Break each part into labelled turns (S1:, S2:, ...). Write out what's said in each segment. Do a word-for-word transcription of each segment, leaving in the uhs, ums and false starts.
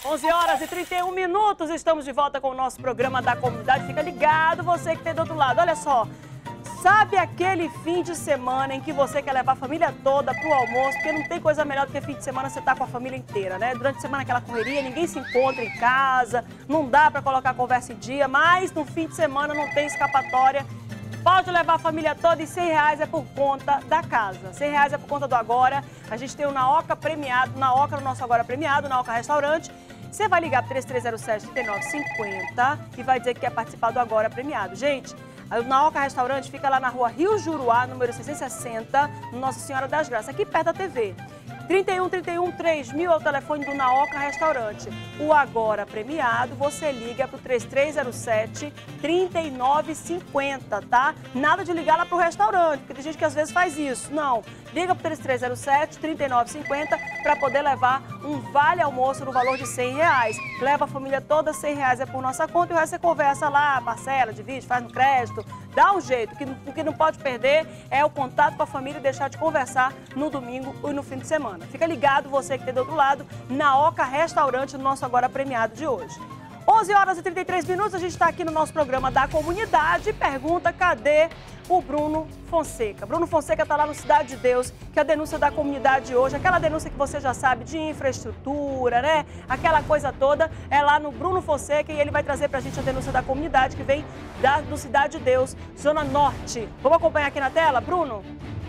S1: onze horas e trinta e um minutos, estamos de volta com o nosso programa da comunidade. Fica ligado, você que tem do outro lado. Olha só, sabe aquele fim de semana em que você quer levar a família toda pro almoço? Porque não tem coisa melhor do que fim de semana você tá com a família inteira, né? Durante a semana aquela correria, ninguém se encontra em casa, não dá para colocar a conversa em dia, mas no fim de semana não tem escapatória. Pode levar a família toda e cem reais é por conta da casa. cem reais é por conta do Agora. A gente tem o Naoca premiado, Naoca no nosso Agora premiado, Naoca Restaurante. Você vai ligar para três três zero sete, três nove cinco zero e vai dizer que quer participar do Agora premiado. Gente, o Naoca Restaurante fica lá na rua Rio Juruá, número seiscentos e sessenta, no Nossa Senhora das Graças, aqui perto da T V. trinta e um, trinta e um, três mil é o telefone do Naoca Restaurante. O Agora premiado, você liga para o três três zero sete, três nove cinco zero, tá? Nada de ligar lá para o restaurante, porque tem gente que às vezes faz isso. Não, liga para o três três zero sete, três nove cinco zero para poder levar um vale almoço no valor de cem reais. Leva a família toda, cem reais é por nossa conta e o resto você conversa lá, parcela, divide, faz no crédito. Dá um jeito, o que não pode perder é o contato com a família e deixar de conversar no domingo e no fim de semana. Fica ligado, você que tem do outro lado, Naoca Restaurante, no nosso Agora premiado de hoje. onze horas e trinta e três minutos, a gente está aqui no nosso programa da comunidade e pergunta cadê o Bruno Fonseca. Bruno Fonseca está lá no Cidade de Deus, que é a denúncia da comunidade hoje, aquela denúncia que você já sabe de infraestrutura, né? Aquela coisa toda, é lá no Bruno Fonseca e ele vai trazer pra gente a denúncia da comunidade que vem da, do Cidade de Deus, Zona Norte. Vamos acompanhar aqui na tela, Bruno?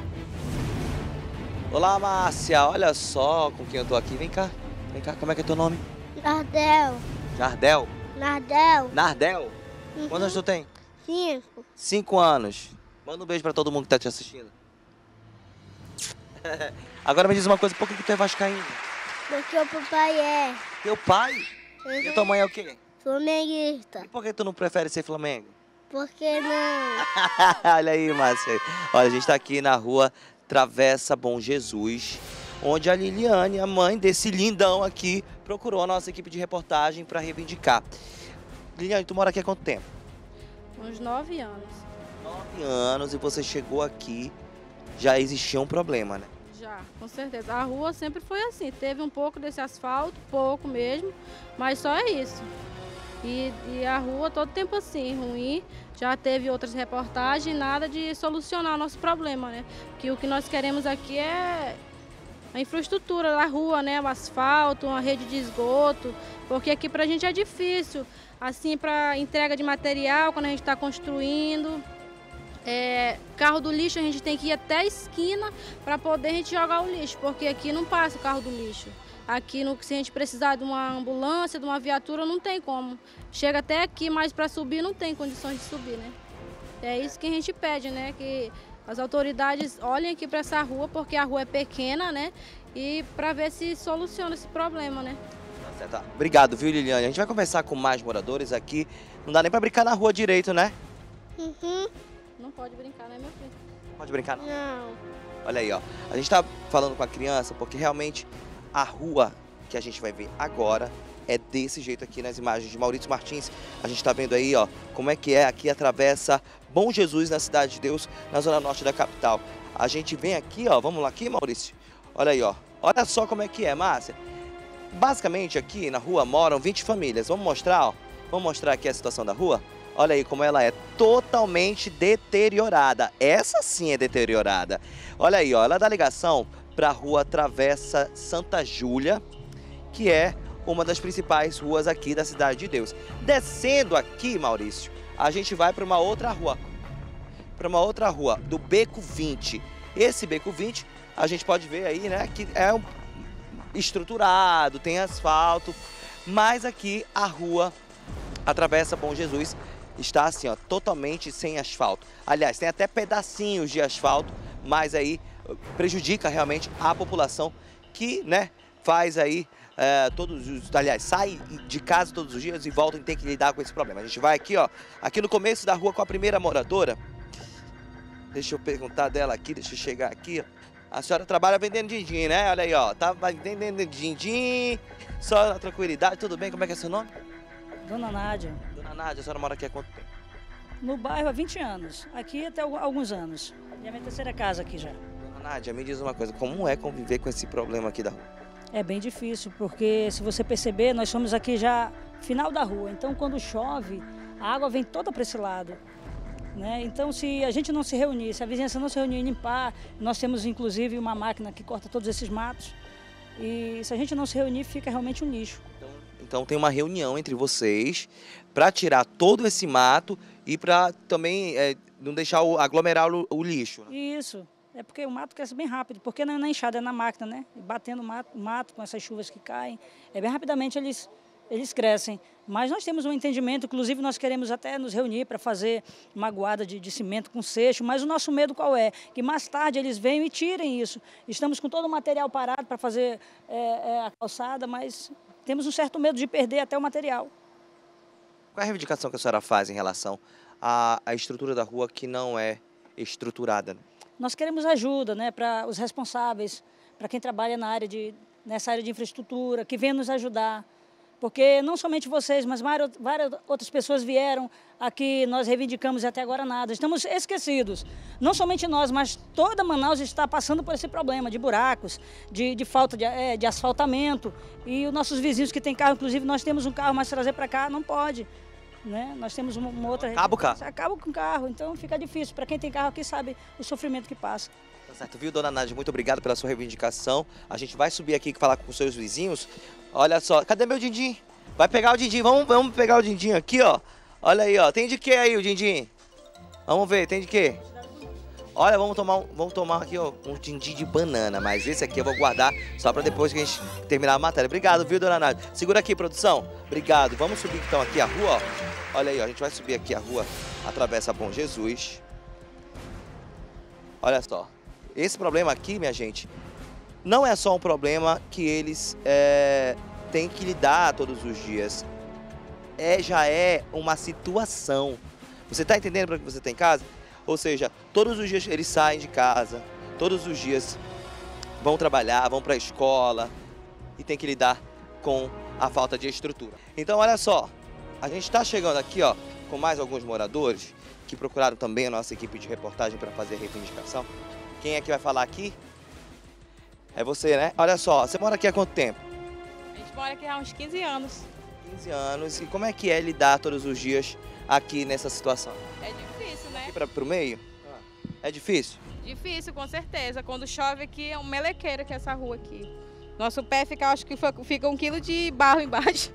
S2: Olá, Márcia, olha só com quem eu tô aqui. Vem cá, vem cá, como é que é teu nome?
S3: Nardel.
S2: Jardel?
S3: Nardel.
S2: Nardel?
S3: Uhum.
S2: Quantos anos tu tem?
S3: Cinco.
S2: Cinco anos. Manda um beijo pra todo mundo que tá te assistindo. Agora me diz uma coisa, por que que tu é vascaíno?
S3: Porque o papai é.
S2: Teu pai?
S3: Uhum.
S2: E tua mãe é o quê?
S3: Flamenguista.
S2: E por que tu não prefere ser Flamengo?
S3: Por que não?
S2: Olha aí, Márcia. Olha, a gente tá aqui na rua Travessa Bom Jesus, onde a Liliane, a mãe desse lindão aqui, procurou a nossa equipe de reportagem para reivindicar. Liliane, tu mora aqui há quanto tempo?
S4: Uns nove anos.
S2: Nove anos e você chegou aqui, já existia um problema, né?
S4: Já, com certeza. A rua sempre foi assim, teve um pouco desse asfalto, pouco mesmo, mas só é isso. E, e a rua todo tempo assim, ruim, já teve outras reportagens, nada de solucionar o nosso problema, né? Que o que nós queremos aqui é a infraestrutura da rua, né? O asfalto, uma rede de esgoto, porque aqui pra gente é difícil, assim, para entrega de material, quando a gente está construindo. É, carro do lixo a gente tem que ir até a esquina para poder a gente jogar o lixo, porque aqui não passa o carro do lixo. Aqui, no, se a gente precisar de uma ambulância, de uma viatura, não tem como. Chega até aqui, mas para subir não tem condições de subir, né? É isso que a gente pede, né? Que as autoridades olhem aqui para essa rua, porque a rua é pequena, né? E para ver se soluciona esse problema, né?
S2: Tá certo. Tá. Obrigado, viu, Liliane? A gente vai conversar com mais moradores aqui. Não dá nem para brincar na rua direito, né?
S3: Uhum.
S4: Não pode brincar, né, meu filho?
S2: Não pode brincar, não?
S3: Não.
S2: Olha aí, ó. A gente tá falando com a criança porque realmente a rua que a gente vai ver agora é desse jeito aqui nas imagens de Maurício Martins. A gente tá vendo aí, ó, como é que é aqui a Travessa Bom Jesus na Cidade de Deus, na zona norte da capital. A gente vem aqui, ó, vamos lá aqui, Maurício? Olha aí, ó. Olha só como é que é, Márcia. Basicamente aqui na rua moram vinte famílias. Vamos mostrar, ó. Vamos mostrar aqui a situação da rua? Olha aí como ela é totalmente deteriorada. Essa sim é deteriorada. Olha aí, ó, ela dá ligação para a rua Travessa Santa Júlia, que é uma das principais ruas aqui da Cidade de Deus. Descendo aqui, Maurício, a gente vai para uma outra rua. Para uma outra rua, do Beco vinte. Esse Beco vinte, a gente pode ver aí, né, que é um estruturado, tem asfalto, mas aqui a rua a Travessa Bom Jesus está assim, ó, totalmente sem asfalto. Aliás, tem até pedacinhos de asfalto, mas aí prejudica realmente a população que, né, faz aí é, todos os, aliás, sai de casa todos os dias e volta e tem que lidar com esse problema. A gente vai aqui, ó, aqui no começo da rua com a primeira moradora. Deixa eu perguntar dela aqui, deixa eu chegar aqui, ó. A senhora trabalha vendendo din-din, né? Olha aí, ó, tá vendendo din-din, só na tranquilidade, tudo bem? Como é que é seu nome?
S5: Dona Nádia.
S2: Dona Nádia, a senhora mora aqui há quanto tempo?
S5: No bairro há vinte anos, aqui até alguns anos. E a minha terceira casa aqui já.
S2: Dona Nádia, me diz uma coisa, como é conviver com esse problema aqui da rua?
S5: É bem difícil, porque se você perceber, nós somos aqui já final da rua. Então, quando chove, a água vem toda para esse lado. Né? Então, se a gente não se reunir, se a vizinhança não se reunir e limpar, nós temos inclusive uma máquina que corta todos esses matos. E se a gente não se reunir, fica realmente um lixo.
S2: Então, então tem uma reunião entre vocês para tirar todo esse mato e para também é, não deixar o, aglomerar o, o lixo. Né?
S5: Isso. É porque o mato cresce bem rápido, porque não é na enxada, é na máquina, né? E batendo o mato, mato com essas chuvas que caem, é bem rapidamente eles, eles crescem. Mas nós temos um entendimento, inclusive nós queremos até nos reunir para fazer uma guarda de, de cimento com seixo, mas o nosso medo qual é? Que mais tarde eles venham e tirem isso. Estamos com todo o material parado para fazer é, é, a calçada, mas temos um certo medo de perder até o material.
S2: Qual é a reivindicação que a senhora faz em relação à, à estrutura da rua que não é estruturada?
S5: Nós queremos ajuda, né, para os responsáveis, para quem trabalha na área de, nessa área de infraestrutura, que venha nos ajudar. Porque não somente vocês, mas várias outras pessoas vieram aqui, nós reivindicamos e até agora nada. Estamos esquecidos. Não somente nós, mas toda Manaus está passando por esse problema de buracos, de, de falta de, é, de asfaltamento. E os nossos vizinhos que têm carro, inclusive nós temos um carro, mas trazer para cá não pode. Né? Nós temos uma, uma outra...
S2: Acaba o carro.
S5: Acaba com o carro, então fica difícil. Para quem tem carro aqui sabe o sofrimento que passa.
S2: Tá certo, viu, dona Nádia? Muito obrigado pela sua reivindicação. A gente vai subir aqui e falar com os seus vizinhos. Olha só, cadê meu dindim? Vai pegar o dindim, vamos, vamos pegar o dindim aqui, ó. Olha aí, ó. Tem de que aí o dindim? Vamos ver, tem de que? Olha, vamos tomar, um, vamos tomar aqui, ó, um dindim de banana. Mas esse aqui eu vou guardar só para depois que a gente terminar a matéria. Obrigado, viu, dona Nádia? Segura aqui, produção. Obrigado. Vamos subir então aqui a rua, ó. Olha aí, ó, a gente vai subir aqui a rua, atravessa Bom Jesus. Olha só. Esse problema aqui, minha gente, não é só um problema que eles é, têm que lidar todos os dias. É, já é uma situação. Você está entendendo para que você tem em casa? Ou seja, todos os dias eles saem de casa, todos os dias vão trabalhar, vão para a escola e tem que lidar com a falta de estrutura. Então, olha só, a gente está chegando aqui, ó, com mais alguns moradores que procuraram também a nossa equipe de reportagem para fazer a reivindicação. Quem é que vai falar aqui? É você, né? Olha só, você mora aqui há quanto tempo?
S6: A gente mora aqui há uns quinze anos.
S2: quinze anos. E como é que é lidar todos os dias aqui nessa situação?
S6: É difícil, né?
S2: Aqui para pro meio? É difícil?
S6: Difícil, com certeza. Quando chove aqui é um melequeiro que é essa rua aqui. Nosso pé fica, acho que fica um quilo de barro embaixo.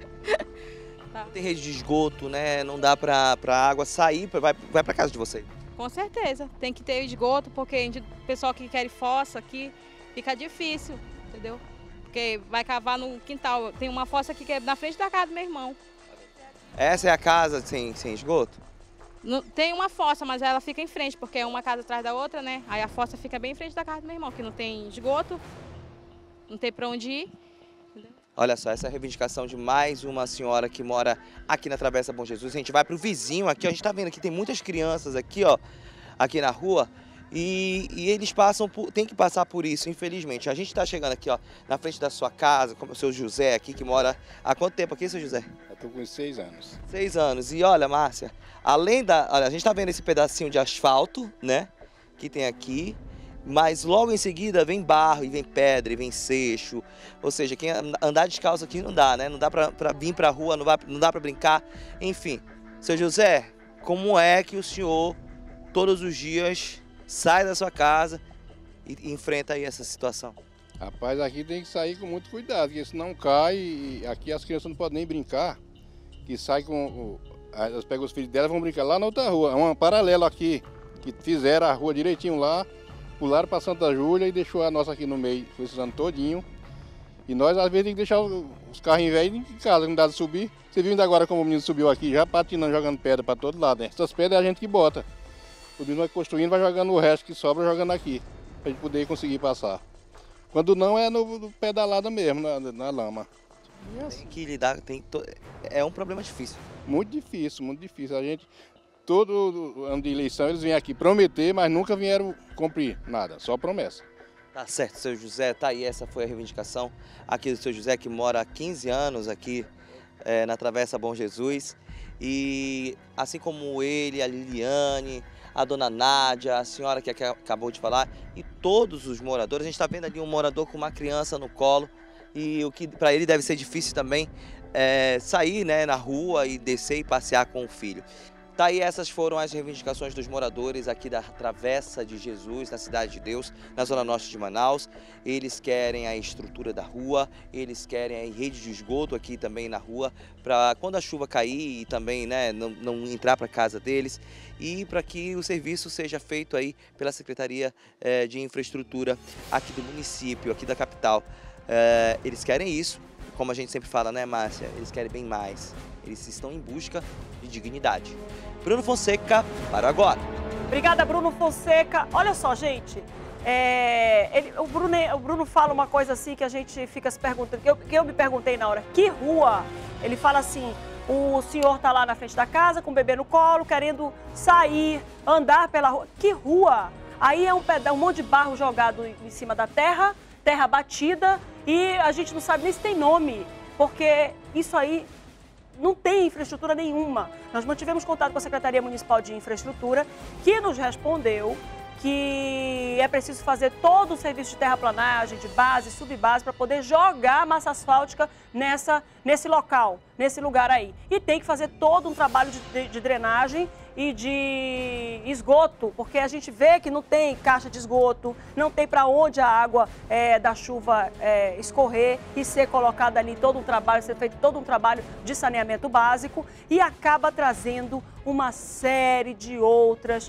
S6: Tá.
S2: Tem rede de esgoto, né? Não dá pra, pra água sair, vai, vai pra casa de vocês.
S6: Com certeza. Tem que ter esgoto, porque o pessoal que quer fossa aqui fica difícil, entendeu? Porque vai cavar no quintal. Tem uma fossa aqui que é na frente da casa do meu irmão.
S2: Essa é a casa sem, sem esgoto?
S6: Não, tem uma fossa, mas ela fica em frente, porque é uma casa atrás da outra, né? Aí a fossa fica bem em frente da casa do meu irmão, que não tem esgoto, não tem pra onde ir. Entendeu?
S2: Olha só, essa é a reivindicação de mais uma senhora que mora aqui na Travessa Bom Jesus. A gente vai pro vizinho aqui, ó, a gente tá vendo que tem muitas crianças aqui, ó, aqui na rua. E, e eles passam por, tem que passar por isso, infelizmente. A gente está chegando aqui, ó, na frente da sua casa, como o seu José aqui, que mora há quanto tempo aqui, seu José?
S7: Eu estou com seis anos.
S2: Seis anos. E olha, Márcia, além da... Olha, a gente está vendo esse pedacinho de asfalto, né, que tem aqui, mas logo em seguida vem barro, e vem pedra, e vem seixo. Ou seja, quem andar descalço aqui não dá, né? Não dá para vir para a rua, não, vai, não dá para brincar. Enfim, seu José, como é que o senhor, todos os dias, sai da sua casa e enfrenta aí essa situação?
S7: Rapaz, aqui tem que sair com muito cuidado, porque senão cai e aqui as crianças não podem nem brincar, que sai com... Elas pegam os filhos delas e vão brincar lá na outra rua. É uma paralela aqui, que fizeram a rua direitinho lá, pularam para Santa Júlia e deixou a nossa aqui no meio, foi esse ano todinho. E nós às vezes tem que deixar os carrinhos velhos em casa, não dá de subir. Você viu ainda agora como o menino subiu aqui, já patinando, jogando pedra para todo lado, né? Essas pedras é a gente que bota. O menino vai construindo, vai jogando o resto que sobra, jogando aqui, para a gente poder conseguir passar. Quando não, é no, no pedalada mesmo, na, na lama.
S2: Tem que lidar, tem to... é um problema difícil.
S7: Muito difícil, muito difícil. A gente, todo ano de eleição, eles vêm aqui prometer, mas nunca vieram cumprir nada, só promessa.
S2: Tá certo, seu José, tá aí, essa foi a reivindicação aqui do seu José, que mora há quinze anos aqui é, na Travessa Bom Jesus. E assim como ele, a Liliane, a dona Nádia, a senhora que acabou de falar, e todos os moradores, a gente está vendo ali um morador com uma criança no colo, e o que para ele deve ser difícil também é sair, né, na rua e descer e passear com o filho. Tá aí, essas foram as reivindicações dos moradores aqui da Travessa de Jesus, na Cidade de Deus, na zona norte de Manaus. Eles querem a estrutura da rua, eles querem a rede de esgoto aqui também na rua, para quando a chuva cair e também, né, não, não entrar para casa deles, e para que o serviço seja feito aí pela Secretaria eh, de Infraestrutura aqui do município, aqui da capital. Eh, eles querem isso, como a gente sempre fala, né, Márcia? Eles querem bem mais. Eles estão em busca de dignidade. Bruno Fonseca, para agora.
S1: Obrigada, Bruno Fonseca. Olha só, gente, é, ele, o, Bruno, o Bruno fala uma coisa assim que a gente fica se perguntando, que eu, que eu me perguntei na hora, que rua? Ele fala assim, o senhor está lá na frente da casa com o bebê no colo, querendo sair, andar pela rua. Que rua? Aí é um, peda um monte de barro jogado em cima da terra, terra batida, e a gente não sabe nem se tem nome, porque isso aí não tem infraestrutura nenhuma. Nós mantivemos contato com a Secretaria Municipal de Infraestrutura, que nos respondeu que é preciso fazer todo o serviço de terraplanagem, de base, subbase, para poder jogar massa asfáltica nessa, nesse local, nesse lugar aí. E tem que fazer todo um trabalho de, de, de drenagem e de esgoto, porque a gente vê que não tem caixa de esgoto, não tem para onde a água é, da chuva é, escorrer e ser colocada ali, todo um trabalho, ser feito todo um trabalho de saneamento básico, e acaba trazendo uma série de outras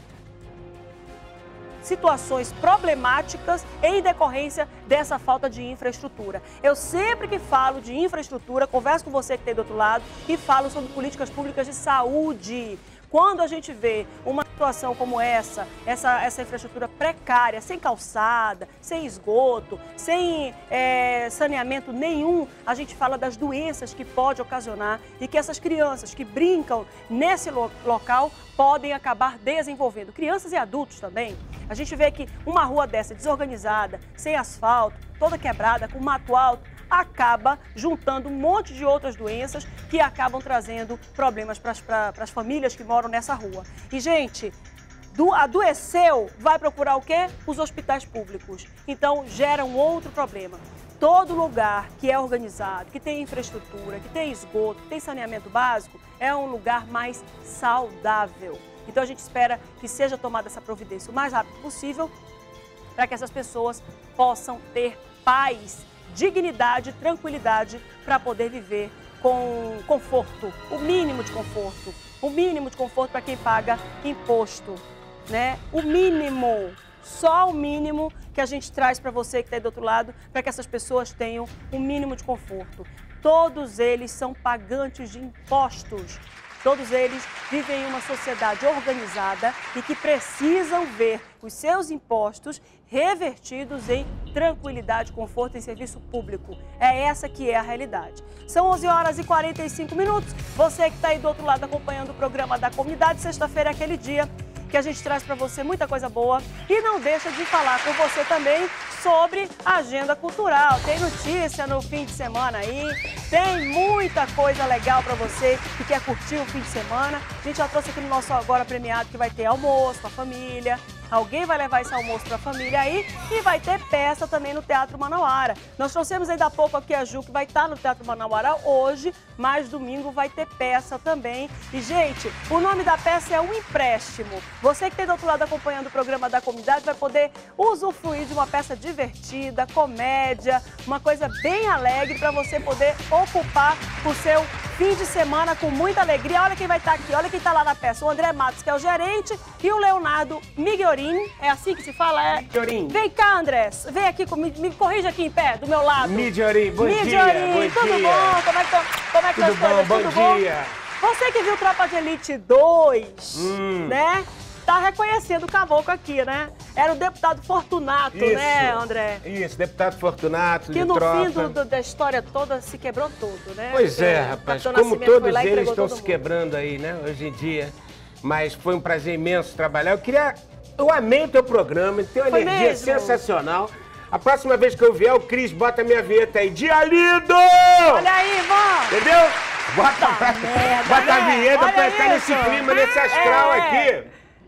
S1: situações problemáticas em decorrência dessa falta de infraestrutura. Eu sempre que falo de infraestrutura, converso com você que tem do outro lado e falo sobre políticas públicas de saúde. Quando a gente vê uma situação como essa, essa, essa infraestrutura precária, sem calçada, sem esgoto, sem é, saneamento nenhum, a gente fala das doenças que pode ocasionar e que essas crianças que brincam nesse lo local podem acabar desenvolvendo. Crianças e adultos também. A gente vê que uma rua dessa desorganizada, sem asfalto, toda quebrada, com mato alto, acaba juntando um monte de outras doenças que acabam trazendo problemas para as famílias que moram nessa rua. E, gente, do, adoeceu, vai procurar o quê? Os hospitais públicos. Então, gera um outro problema. Todo lugar que é organizado, que tem infraestrutura, que tem esgoto, que tem saneamento básico, é um lugar mais saudável. Então, a gente espera que seja tomada essa providência o mais rápido possível para que essas pessoas possam ter paz, dignidade, tranquilidade para poder viver com conforto, o mínimo de conforto, o mínimo de conforto para quem paga imposto, né? O mínimo, só o mínimo que a gente traz para você que está aí do outro lado, para que essas pessoas tenham o mínimo de conforto. Todos eles são pagantes de impostos. Todos eles vivem em uma sociedade organizada e que precisam ver os seus impostos revertidos em tranquilidade, conforto e serviço público. É essa que é a realidade. São onze horas e quarenta e cinco minutos. Você que está aí do outro lado acompanhando o programa da comunidade, sexta-feira é aquele dia que a gente traz para você muita coisa boa e não deixa de falar com você também sobre a agenda cultural. Tem notícia no fim de semana aí, tem muita coisa legal para você que quer curtir o fim de semana. A gente já trouxe aqui no nosso Agora Premiado que vai ter almoço com a família. Alguém vai levar esse almoço para a família aí e vai ter peça também no Teatro Manauara. Nós trouxemos ainda há pouco aqui a Ju, que vai estar no Teatro Manauara hoje, mas domingo vai ter peça também. E, gente, o nome da peça é Um Empréstimo. Você que tem do outro lado acompanhando o programa da comunidade vai poder usufruir de uma peça divertida, comédia, uma coisa bem alegre para você poder ocupar o seu fim de semana com muita alegria. Olha quem vai estar aqui, olha quem está lá na peça. O André Matos, que é o gerente, e o Leonardo Miguel. É assim que se fala? É?
S8: Midiorim.
S1: Vem cá, André. Vem aqui, me, me corrija aqui em pé, do meu lado.
S8: Midiorim, bom
S1: Midiorim,
S8: dia. Bom
S1: tudo
S8: dia.
S1: bom? Como é que, como é que
S8: tudo
S1: as coisas?
S8: bom,
S1: Tudo
S8: bom
S1: bom?
S8: dia.
S1: Você que viu Tropa de Elite dois,
S8: hum.
S1: né? Tá reconhecendo o caboclo aqui, né? Era o deputado Fortunato,
S8: Isso.
S1: né, André?
S8: Isso, deputado Fortunato,
S1: que
S8: de
S1: no
S8: tropa.
S1: fim do, do, da história toda se quebrou tudo, né?
S8: Pois é,
S1: Porque
S8: rapaz,
S1: Capitão
S8: como
S1: Nascimento foi
S8: todos
S1: lá e
S8: eles
S1: entregou
S8: estão
S1: todo
S8: se
S1: mundo.
S8: quebrando aí, né, hoje em dia. Mas foi um prazer imenso trabalhar. Eu queria... Eu amei o teu programa, tem uma
S1: Foi
S8: energia
S1: mesmo?
S8: sensacional. A próxima vez que eu vier, o Cris bota a minha vinheta aí. Dia lindo!
S1: Olha aí, irmão!
S8: Entendeu? Bota,
S1: Puta merda,
S8: bota a
S1: né?
S8: vinheta
S1: Olha
S8: pra estar
S1: isso.
S8: nesse clima, nesse astral
S1: É.
S8: aqui.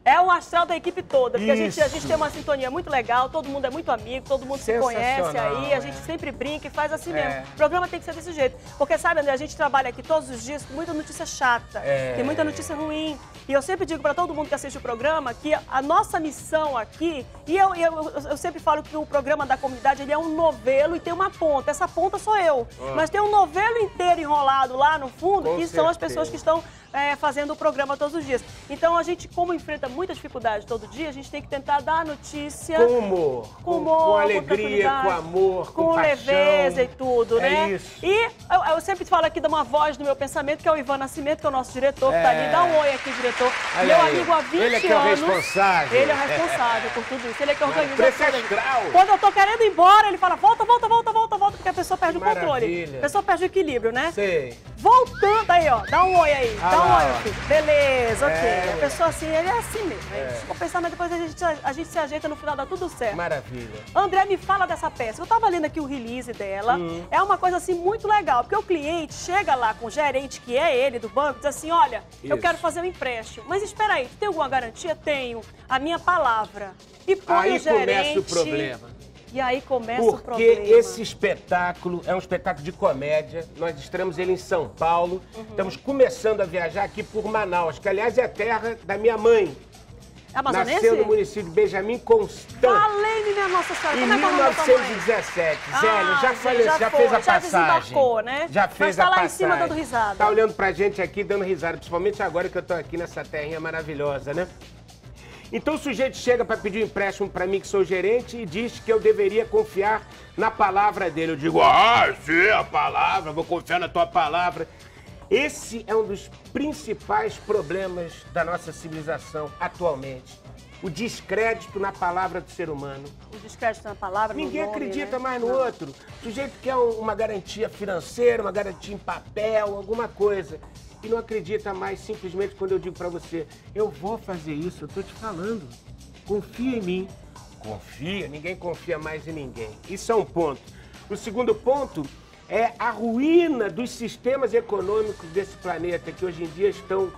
S1: É o astral da equipe toda, porque a gente, a
S8: Isso.
S1: gente tem uma sintonia muito legal, todo mundo é muito amigo, todo mundo se conhece aí, a gente sempre brinca e faz assim mesmo.
S8: É.
S1: O programa tem que ser desse jeito. Porque, sabe, André, a gente trabalha aqui todos os dias com muita notícia chata,
S8: É.
S1: tem muita notícia ruim. E eu sempre digo para todo mundo que assiste o programa que a nossa missão aqui, e eu, eu, eu sempre falo que o programa da comunidade ele é um novelo e tem uma ponta. Essa ponta sou eu.
S8: Ah.
S1: Mas tem um novelo inteiro enrolado lá no fundo,
S8: Com
S1: que são as
S8: certeza.
S1: pessoas que estão é, fazendo o programa todos os dias. Então a gente, como enfrenta muita dificuldade todo dia, a gente tem que tentar dar a notícia
S8: Com humor,
S1: com humor,
S8: com
S1: com
S8: alegria,
S1: tranquilidade,
S8: com amor, com,
S1: com
S8: paixão.
S1: leveza e tudo,
S8: É
S1: né?
S8: isso.
S1: E eu, eu sempre falo aqui de uma voz do meu pensamento, que é o Ivan Nascimento, que é o nosso diretor, que tá
S8: É.
S1: ali. Dá um oi aqui, diretor.
S8: Olha
S1: Meu
S8: aí.
S1: amigo há vinte
S8: Ele é que é o
S1: anos.
S8: responsável.
S1: Ele é o responsável por tudo isso. Ele é que organiza
S8: Preço
S1: tudo.
S8: astral.
S1: Quando eu tô querendo ir embora, ele fala, volta, volta, volta, volta, volta, porque a pessoa perde
S8: Que
S1: o controle.
S8: maravilha.
S1: A pessoa perde o equilíbrio, né?
S8: Sei.
S1: Voltando aí, ó. Dá um oi aí.
S8: Ah
S1: dá um
S8: lá,
S1: oi,
S8: ó.
S1: meu filho. Beleza, ok.
S8: É.
S1: A pessoa assim, ele é assim mesmo. É. Vou pensar, mas depois a gente, a gente se ajeita, no final dá tudo certo.
S8: Maravilha.
S1: André, me fala dessa peça. Eu tava lendo aqui o release dela.
S8: Hum.
S1: É uma coisa assim muito legal, porque o cliente chega lá com o gerente, que é ele do banco, diz assim: olha, eu
S8: Isso.
S1: quero fazer um empréstimo. Mas espera aí, tu tem alguma garantia? Tenho. A minha palavra. E põe
S8: Aí
S1: o gerente.
S8: começa o problema.
S1: E aí começa o
S8: Porque
S1: problema.
S8: esse espetáculo é um espetáculo de comédia. Nós estreamos ele em São Paulo.
S1: Uhum.
S8: Estamos começando a viajar aqui por Manaus, que aliás é a terra da minha mãe.
S1: Amazonense?
S8: Nasceu no município de Benjamin Constant.
S1: Falei, minha Nossa Senhora.
S8: Em
S1: Como é que é o
S8: mil
S1: nome da tua mãe?
S8: novecentos e dezessete,
S1: Ah,
S8: Zélio, já,
S1: já
S8: faleceu, já,
S1: foi,
S8: fez a
S1: já
S8: passagem.
S1: desembarcou, né?
S8: Já
S1: Mas
S8: fez
S1: tá
S8: a
S1: lá em
S8: passagem.
S1: cima dando risada.
S8: Tá olhando pra gente aqui, dando risada, principalmente agora que eu tô aqui nessa terrinha maravilhosa, né? Então o sujeito chega para pedir um empréstimo para mim, que sou gerente, e diz que eu deveria confiar na palavra dele. Eu digo, ah, sim, a palavra, vou confiar na tua palavra. Esse é um dos principais problemas da nossa civilização atualmente. O descrédito na palavra do ser humano.
S1: O descrédito na palavra, no
S8: Ninguém
S1: nome,
S8: acredita
S1: né?
S8: mais no
S1: Não.
S8: outro. O sujeito quer um- uma garantia financeira, uma garantia em papel, alguma coisa. E não acredita mais simplesmente quando eu digo pra você, eu vou fazer isso, eu tô te falando. Confia em mim. Confia, ninguém confia mais em ninguém. Isso é um ponto. O segundo ponto é a ruína dos sistemas econômicos desse planeta, que hoje em dia estão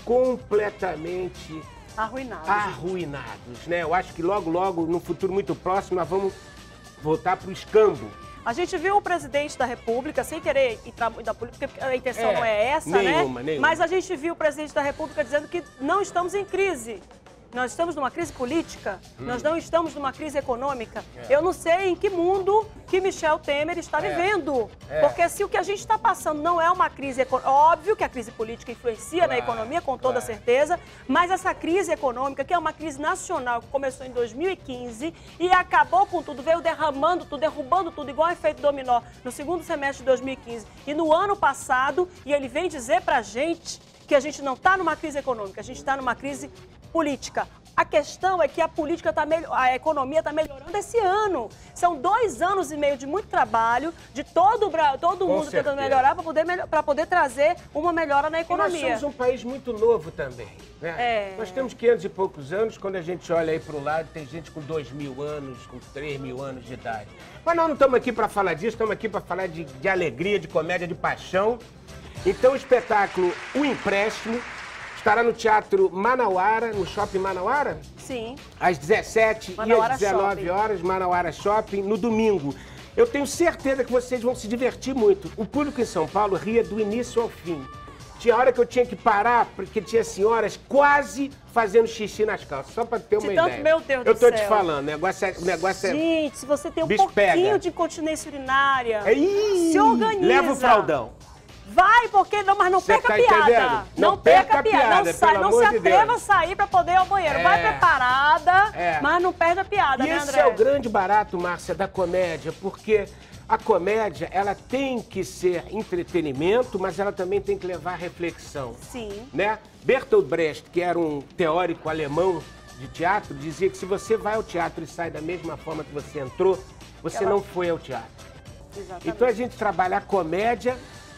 S8: completamente
S1: Arruinado.
S8: arruinados, né? Eu acho que logo, logo, num futuro muito próximo, nós vamos voltar pro escambo.
S1: A gente viu o presidente da República, sem querer entrar muito da política, porque a intenção
S8: É,
S1: não é essa,
S8: nenhuma,
S1: né?
S8: nenhuma.
S1: Mas a gente viu o presidente da República dizendo que não estamos em crise. Nós estamos numa crise política,
S8: Hum.
S1: nós não estamos numa crise econômica. Eu não sei em que mundo que Michel Temer está
S8: É.
S1: vivendo.
S8: É.
S1: Porque se o que a gente está passando não é uma crise econômica, óbvio que a crise política influencia na
S8: Claro,
S1: economia, com toda
S8: claro.
S1: certeza, mas essa crise econômica, que é uma crise nacional, que começou em dois mil e quinze e acabou com tudo, veio derramando tudo, derrubando tudo, igual efeito dominó, no segundo semestre de dois mil e quinze e no ano passado, e ele vem dizer pra gente que a gente não está numa crise econômica, a gente está numa crise política. A questão é que a política tá melhor, a economia está melhorando esse ano. São dois anos e meio de muito trabalho, de todo, o Bra- todo
S8: Com
S1: mundo tentando
S8: certeza.
S1: melhorar para poder, melho- pra poder trazer uma melhora na
S8: E nós
S1: economia.
S8: somos um país muito novo também, né?
S1: É.
S8: Nós temos quinhentos e poucos anos, quando a gente olha aí pro lado, tem gente com dois mil anos, com três mil anos de idade. Mas nós não estamos aqui para falar disso, estamos aqui para falar de, de alegria, de comédia, de paixão. Então o espetáculo O Empréstimo estará no Teatro Manauara, no Shopping Manauara,
S1: Sim.
S8: às dezessete
S1: Manauara
S8: e às dezenove
S1: Shopping.
S8: horas, Manauara Shopping, no domingo. Eu tenho certeza que vocês vão se divertir muito. O público em São Paulo ria do início ao fim. Tinha hora que eu tinha que parar, porque tinha senhoras quase fazendo xixi nas calças, só pra ter uma
S1: De tanto-
S8: ideia.
S1: meu Deus
S8: eu
S1: do
S8: tô te
S1: céu.
S8: falando, o negócio é... O negócio é...
S1: Gente, se você tem um
S8: bicho
S1: pouquinho
S8: pega.
S1: de incontinência urinária,
S8: Ih,
S1: se organiza.
S8: leva o fraldão.
S1: Vai, porque não, mas não
S8: Cê
S1: perca
S8: tá
S1: a piada.
S8: entendendo?
S1: Não,
S8: Não
S1: perca
S8: perca
S1: a
S8: a
S1: piada.
S8: piada,
S1: Não, sai,
S8: pelo
S1: não se
S8: amor de
S1: atreva
S8: Deus.
S1: a sair pra poder ir ao banheiro.
S8: É.
S1: Vai preparada,
S8: É.
S1: mas não perde a piada,
S8: E
S1: né,
S8: esse
S1: André?
S8: é o grande barato, Márcia, da comédia, porque a comédia, ela tem que ser entretenimento, mas ela também tem que levar reflexão.
S1: Sim.
S8: Né? Bertolt Brecht, que era um teórico alemão de teatro, dizia que se você vai ao teatro e sai da mesma forma que você entrou, você
S1: Ela-
S8: não foi ao teatro.
S1: Exatamente.
S8: Então a gente trabalha a comédia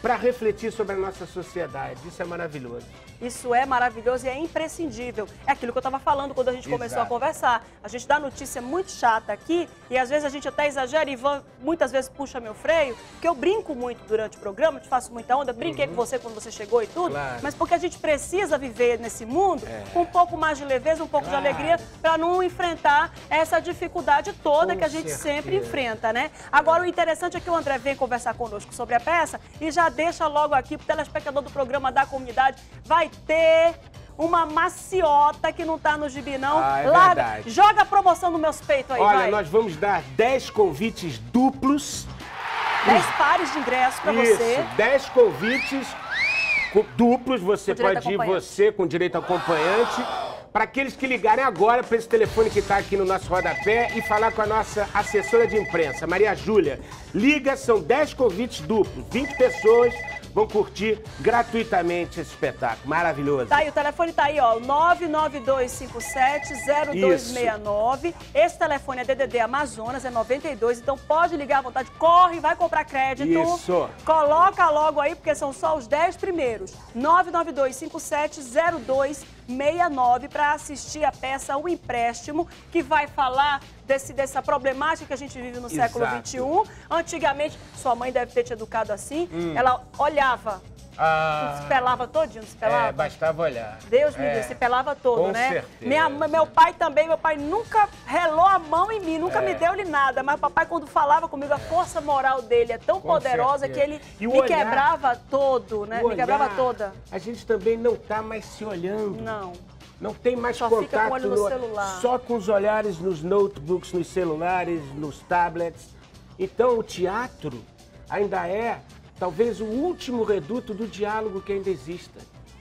S8: para refletir sobre a nossa sociedade. Isso é maravilhoso.
S1: Isso é maravilhoso e é imprescindível. É aquilo que eu estava falando quando a gente começou
S8: Exato.
S1: a conversar. A gente dá notícia muito chata aqui e às vezes a gente até exagera e Ivan muitas vezes puxa meu freio, porque eu brinco muito durante o programa, te faço muita onda, brinquei
S8: Uhum.
S1: com você quando você chegou e tudo,
S8: Claro.
S1: mas porque a gente precisa viver nesse mundo
S8: É.
S1: com um pouco mais de leveza, um pouco
S8: Claro.
S1: de alegria, para não enfrentar essa dificuldade toda
S8: Com
S1: que a gente
S8: certeza.
S1: sempre enfrenta, né? Agora, o interessante é que o André vem conversar conosco sobre a peça e já deixa logo aqui pro telespectador do programa da comunidade, vai ter uma maciota que não tá no gibi, não.
S8: Ah, é
S1: Larga,
S8: verdade.
S1: joga a promoção no meus peitos aí,
S8: Olha,
S1: vai.
S8: nós vamos dar dez convites duplos.
S1: dez pares de ingressos pra
S8: Isso,
S1: você.
S8: dez convites cu- duplos. Você
S1: Com direito
S8: pode ir,
S1: acompanhante.
S8: você com direito acompanhante. Para aqueles que ligarem agora para esse telefone que está aqui no nosso rodapé e falar com a nossa assessora de imprensa, Maria Júlia. Liga, são dez convites duplos. vinte pessoas vão curtir gratuitamente esse espetáculo. Maravilhoso.
S1: Tá aí, o telefone tá aí, ó, nove nove dois cinco sete zero dois seis nove. Esse telefone é D D D Amazonas, é noventa e dois, então pode ligar à vontade, corre, vai comprar crédito.
S8: Isso.
S1: Coloca logo aí, porque são só os dez primeiros. nove nove dois cinco sete zero dois seis nove para assistir a peça O Empréstimo, que vai falar desse, dessa problemática que a gente vive no
S8: Exato.
S1: século vinte e um. Antigamente, sua mãe deve ter te educado assim,
S8: Hum.
S1: ela olhava,
S8: Ah,
S1: se pelava todinho, se pelava?
S8: é, bastava olhar.
S1: Deus me
S8: É,
S1: livre, se pelava todo,
S8: com
S1: né?
S8: certeza.
S1: Minha, mãe- meu pai também, meu pai nunca relou a mão em mim, nunca
S8: É.
S1: me deu-lhe nada. Mas o papai, quando falava comigo, a força moral dele é tão
S8: Com
S1: poderosa
S8: certeza.
S1: que ele
S8: E o
S1: me
S8: olhar-
S1: quebrava todo, né?
S8: O
S1: Me quebrava
S8: olhar,
S1: toda.
S8: A gente também não tá mais se olhando.
S1: Não.
S8: Não tem mais
S1: Só fica
S8: contato
S1: com o olho no celular.
S8: só com os olhares nos notebooks, nos celulares, nos tablets. Então o teatro ainda é talvez o último reduto do diálogo que ainda exista.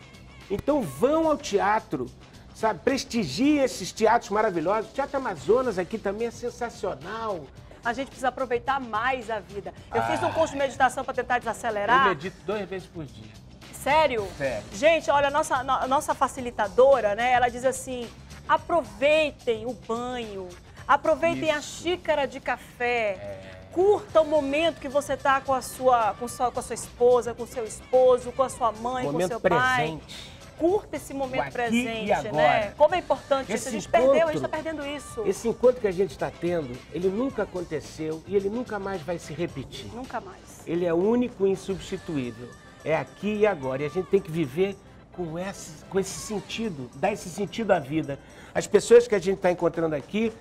S8: Então vão ao teatro, sabe? Prestigiem esses teatros maravilhosos. O Teatro Amazonas aqui também é sensacional.
S1: A gente precisa aproveitar mais a vida. Eu
S8: Ah.
S1: fiz um curso de meditação para tentar
S8: Eu
S1: desacelerar.
S8: medito duas vezes por dia.
S1: Sério?
S8: Sério.
S1: Gente, olha, a nossa, a nossa facilitadora, né? Ela diz assim: aproveitem o banho, aproveitem a xícara de café,
S8: É.
S1: curta o momento que você tá com a sua, com sua, com a sua esposa, com o seu esposo, com a sua mãe, com o
S8: Momento
S1: seu pai.
S8: presente.
S1: Curta esse
S8: O
S1: momento
S8: aqui
S1: presente,
S8: e agora.
S1: né? Como é importante isso.
S8: Esse
S1: A gente perdeu, a gente
S8: encontro-
S1: tá perdendo isso.
S8: Esse encontro que a gente está tendo, ele nunca aconteceu e ele nunca mais vai se repetir.
S1: Nunca mais.
S8: Ele é único e insubstituível. É aqui e agora. E a gente tem que viver com esse, com esse sentido, dar esse sentido à vida. As pessoas que a gente está encontrando aqui,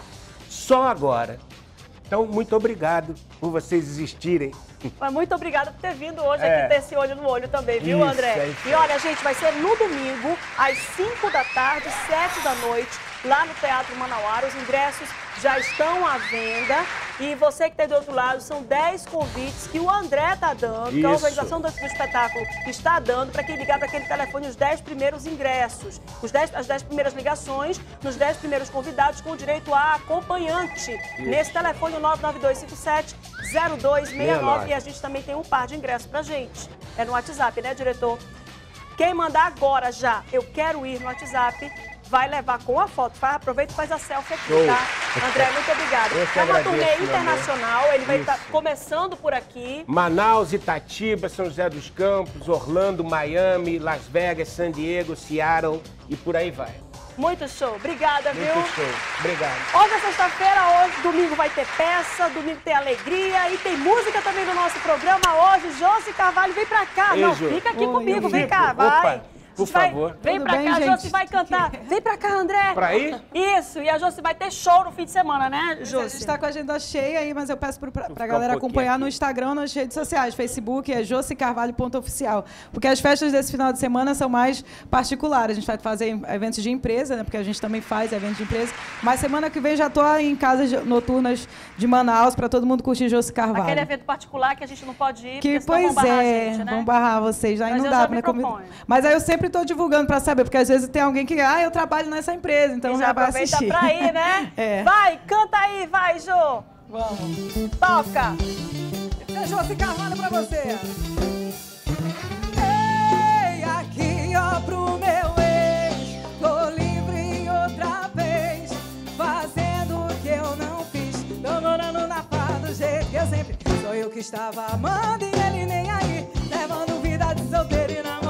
S8: só agora. Então, muito obrigado por vocês existirem.
S1: Mas muito obrigada por ter vindo hoje
S8: É.
S1: aqui ter esse olho no olho também, viu,
S8: Isso,
S1: André?
S8: é isso
S1: E
S8: aí.
S1: olha, gente, vai ser no domingo, às cinco da tarde, sete da noite, lá no Teatro Manauara. Os ingressos já estão à venda. E você que está do outro lado, são dez convites que o André está dando, que a
S8: Isso.
S1: organização do, do espetáculo está dando, para quem ligar para aquele telefone os dez primeiros ingressos. Os dez, as dez primeiras ligações, nos dez primeiros convidados, com direito a acompanhante. Nesse telefone, o nove nove dois cinco sete zero dois seis nove. E a gente também tem um par de ingressos pra gente. É no WhatsApp, né, diretor? Quem mandar agora já, eu quero ir no WhatsApp, vai levar com a foto. Faz, aproveita e faz a selfie aqui,
S8: Show.
S1: tá? André, muito obrigada.
S8: Eu que
S1: É uma
S8: agradeço,
S1: turnê
S8: meu amor.
S1: internacional, ele vai
S8: Isso.
S1: estar começando por aqui.
S8: Manaus, Itatiba, São José dos Campos, Orlando, Miami, Las Vegas, San Diego, Seattle e por aí vai.
S1: Muito show. Obrigada, viu?
S8: Muito show. Obrigado.
S1: Hoje é sexta-feira, hoje, domingo vai ter peça, domingo tem alegria e tem música também no nosso programa hoje. Josi Carvalho, vem pra cá.
S8: Ei,
S1: Não,
S8: Jô.
S1: fica aqui
S9: Oi,
S1: comigo,
S9: eu
S1: vem
S8: fico.
S1: cá, vai.
S8: Opa, por
S1: A gente vai-
S8: favor.
S1: Vem
S9: Tudo
S1: pra
S9: bem,
S1: cá, a
S9: gente?
S1: Josi vai cantar. Vem pra cá, André.
S8: Pra ir?
S1: Isso, e a Josi vai ter show no fim de semana, né,
S9: A gente
S1: Josi?
S9: está com a agenda cheia aí, mas eu peço para a
S8: ficar
S9: galera
S8: um pouquinho
S9: acompanhar
S8: aqui.
S9: no Instagram, nas redes sociais, Facebook, é josi carvalho ponto oficial. Porque as festas desse final de semana são mais particulares. A gente vai fazer eventos de empresa, né? Porque a gente também faz eventos de empresa. Mas semana que vem já estou em casas noturnas de Manaus para todo mundo curtir Josi Carvalho.
S1: Aquele evento particular que a gente não pode ir,
S9: Que,
S1: porque senão vão
S9: pois
S1: barrar
S9: é,
S1: a gente, né?
S9: vão barrar vocês, aí
S1: Mas
S9: não
S1: eu
S9: dá
S1: já
S9: pra
S1: me
S9: convidar.
S1: proponho.
S9: Mas aí eu sempre estou divulgando para saber, porque às vezes tem alguém que, ah, eu trabalho nessa empresa, então
S1: E
S9: já,
S1: já
S9: vai
S1: aproveita
S9: assistir.
S1: pra ir, né?
S9: É.
S1: Vai, canta aí, vai, Jô.
S9: Vamos.
S1: Toca.
S9: É Josi Carvalho pra você. Ei, aqui ó pro meu ex, tô livre outra vez, fazendo o que eu não fiz, tô morando na paz do jeito que eu sempre Sou eu que estava amando e ele nem aí, levando vida de solteiro e namorado.